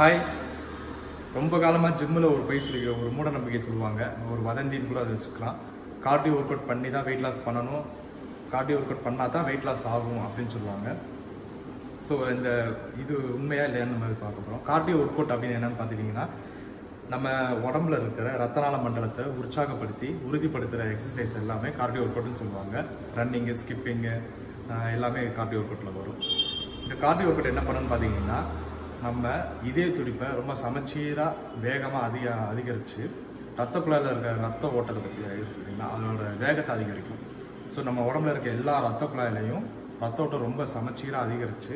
Hi. ரொம்ப காலமாக ஜிம்மில் ஒரு ஒரு மூட நம்பிக்கை சொல்லுவாங்க, ஒரு வதந்தின்னு கூட அதை வச்சுக்கலாம். கார்டியோ ஒர்க் அவுட் பண்ணி தான் வெயிட் லாஸ் பண்ணணும், கார்டியோ ஒர்க் அவுட் பண்ணால் தான் வெயிட் லாஸ் ஆகும் அப்படின்னு சொல்லுவாங்க. ஸோ இது உண்மையாக இல்லையான்னு நம்ம பார்க்க போகிறோம். கார்டியோ ஒர்க் அவுட் அப்படின்னு என்னென்னு பார்த்துட்டிங்கன்னா, நம்ம உடம்புல இருக்கிற ரத்தநாள மண்டலத்தை உற்சாகப்படுத்தி உறுதிப்படுத்துகிற எக்ஸசைஸ் எல்லாமே கார்டியோ ஒர்க் அவுட்னு சொல்லுவாங்க. ரன்னிங்கு, ஸ்கிப்பிங்கு எல்லாமே கார்டியோ ஒர்க் அவுட்டில் வரும். இந்த கார்டியோ ஒர்க் அவுட் என்ன பண்ணுன்னு பார்த்தீங்கன்னா, நம்ம இதய துடிப்பை ரொம்ப சமச்சீராக வேகமாக அதிகரித்து ரத்த குழாயில் இருக்கிற ரத்த ஓட்டத்தை பற்றி இருக்குதுங்களா, அதோட வேகத்தை அதிகரிக்கும். ஸோ நம்ம உடம்புல இருக்க எல்லா ரத்த குழாயிலையும் ரத்த ஓட்டம் ரொம்ப சமச்சீராக அதிகரித்து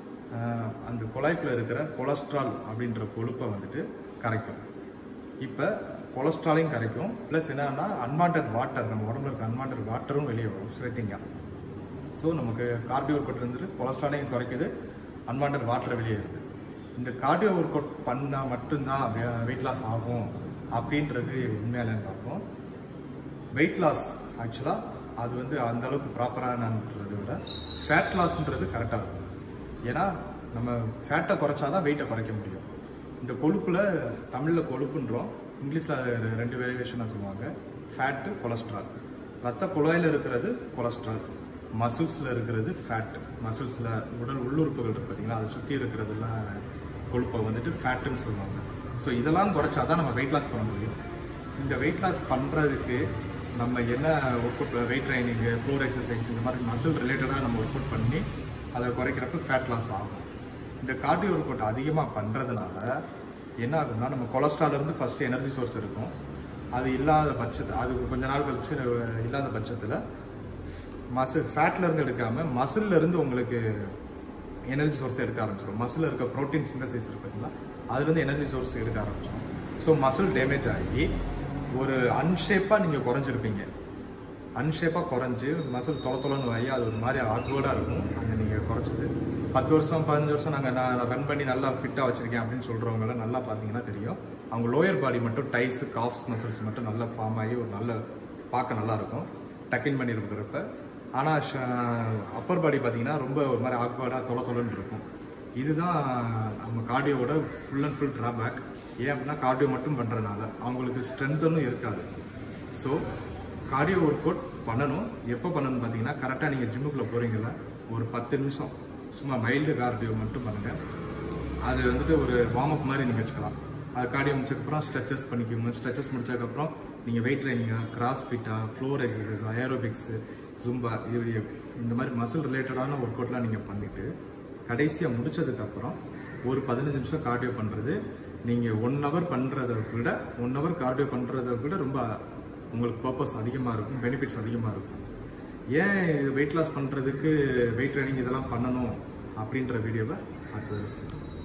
அந்த குழாய்க்குள்ளே இருக்கிற கொலஸ்ட்ரால் அப்படின்ற கொழுப்பை வந்துட்டு கரைக்கும். இப்போ கொலஸ்ட்ராலையும் கரைக்கும், ப்ளஸ் என்னன்னா அன்வான்ட் வாட்டர், நம்ம உடம்புல இருக்க அன்வான்ட் வாட்டரும் வெளியே வரும் ஸ்வெட்டிங்காக. ஸோ நமக்கு கார்டியோ ஒர்க் அவுட் இருந்துட்டு கொலஸ்ட்ராலையும் குறைக்குது, அன்வான்ட் வாட்டர் வெளியே இருக்குது. இந்த கார்டியோ ஒர்க் அவுட் பண்ணால் மட்டும்தான் வெயிட் லாஸ் ஆகும் அப்படின்றது உண்மையிலன்னு பார்ப்போம். வெயிட் லாஸ் ஆக்சுவலாக அது அந்த அளவுக்கு ப்ராப்பரானன்றதை விட ஃபேட் லாஸ்ன்றது கரெக்டாக இருக்கும். ஏன்னா நம்ம ஃபேட்டை குறைச்சாதான் வெயிட்டை குறைக்க முடியும். இந்த கொழுப்பில் தமிழில் கொழுப்புன்றோம், இங்கிலீஷில் அது 2 வேரியேஷனாக சொல்லுவாங்க. Fat, cholesterol. ரத்த குழாயில் இருக்கிறது கொலஸ்ட்ரால், மசில்ஸில் இருக்கிறது ஃபேட். மசில்ஸில் உடல் உள்ளுறுப்புகள் இருக்குது பார்த்தீங்களா, அதை சுற்றி இருக்கிறதெல்லாம் கொழுப்பை ஃபேட்டுன்னு சொல்லுவாங்க. ஸோ இதெல்லாம் குறைச்சா தான் நம்ம வெயிட் லாஸ் பண்ண முடியும். இந்த வெயிட் லாஸ் பண்ணுறதுக்கு நம்ம என்ன work out, weight training, floor exercise, இந்த மாதிரி மசில் ரிலேட்டடாக நம்ம ஒர்க் அவுட் பண்ணி அதை குறைக்கிறப்ப ஃபேட் லாஸ் ஆகும். இந்த கார்டியோ ஒர்க் அவுட் அதிகமாக பண்ணுறதுனால என்ன ஆகும்னா, நம்ம கொலஸ்ட்ரால்லேருந்து ஃபஸ்ட்டு எனர்ஜி சோர்ஸ் இருக்கும். அது இல்லாத பட்சத்தில், அது கொஞ்ச நாள் கழிச்சு இல்லாத பட்சத்தில் ஃபேட்லேருந்து எடுக்காமல் மசில்லேருந்து உங்களுக்கு எனர்ஜி சோர்ஸ் எடுக்க ஆரம்பிச்சிடும். மசில் இருக்க ப்ரோட்டீன் சிந்தசிஸ் இருக்கு பார்த்தீங்களா, அதுலேருந்து எனர்ஜி சோர்ஸ் எடுக்க ஆரம்பிச்சிடும். ஸோ மசில் டேமேஜ் ஆகி ஒரு அன்ஷேப்பாக நீங்கள் குறைஞ்சிருப்பீங்க. அன்ஷேப்பாக குறைஞ்சி மசில் தொலைன்னு ஆகி அது ஒரு மாதிரி ஆக்வர்டாக இருக்கும். அங்கே நீங்கள் குறைச்சது 10 வருஷம் 15 வருஷம் நான் ரன் பண்ணி நல்லா ஃபிட்டாக வச்சுருக்கேன் அப்படின்னு சொல்கிறவங்கள நல்லா பார்த்தீங்கன்னா தெரியும். அவங்க லோயர் பாடி மட்டும் டைஸு, காஃப்ஸ் மசில்ஸ் மட்டும் நல்லா ஃபார்ம் ஆகி ஒரு நல்ல பார்க்க நல்லாயிருக்கும், டக்கின் பண்ணி இருக்கிறப்ப. ஆனால் அப்பர் பாடி பார்த்தீங்கன்னா ரொம்ப ஒரு மாதிரி ஆக்வர்டாக தொலைன்னு இருக்கும். இதுதான் நம்ம கார்டியோவோட ஃபுல் அண்ட் ஃபுல் ட்ராபேக். ஏன் அப்படின்னா, கார்டியோ மட்டும் பண்ணுறதுனால அவங்களுக்கு ஸ்ட்ரென்த்துன்னு இருக்காது. ஸோ கார்டியோ ஒர்க் அவுட் பண்ணணும். எப்போ பண்ணணும்னு பார்த்தீங்கன்னா, கரெக்டாக நீங்கள் ஜிம்முக்குள்ளே போகிறீங்கள ஒரு 10 நிமிஷம் சும்மா மைல்டு கார்டியோ மட்டும் பண்ணுங்கள். அது ஒரு வார்ம் அப் மாதிரி நீங்கள் வச்சுக்கலாம். அது கார்டியோ முடிச்சதுக்கப்புறம் ஸ்ட்ரெச்சஸ் பண்ணிக்கோங்க. ஸ்ட்ரெச்சஸ் முடிச்சதுக்கப்புறம் நீங்கள் வெயிட் ட்ரைனிங்காக, கிராஸ் ஃபிட்டாக, ஃப்ளோர் எக்ஸசைஸ், ஏரோபிக்ஸு, ஜும்பா, இந்த மாதிரி மசில் ரிலேட்டடான ஒர்க் அவுட்லாம் நீங்கள் பண்ணிவிட்டு கடைசியாக முடித்ததுக்கப்புறம் ஒரு 15 நிமிஷம் கார்டியோ பண்ணுறது, நீங்கள் 1 ஹவர் பண்ணுறதை விட 1 ஹவர் கார்டியோ பண்ணுறதை விட ரொம்ப உங்களுக்கு பர்பஸ் அதிகமாக இருக்கும், பெனிஃபிட்ஸ் அதிகமாக இருக்கும். ஏன் இது வெயிட் லாஸ் பண்ணுறதுக்கு வெயிட் ட்ரைனிங் இதெல்லாம் பண்ணணும் அப்படின்ற வீடியோவை அடுத்தது சொல்லுங்கள்.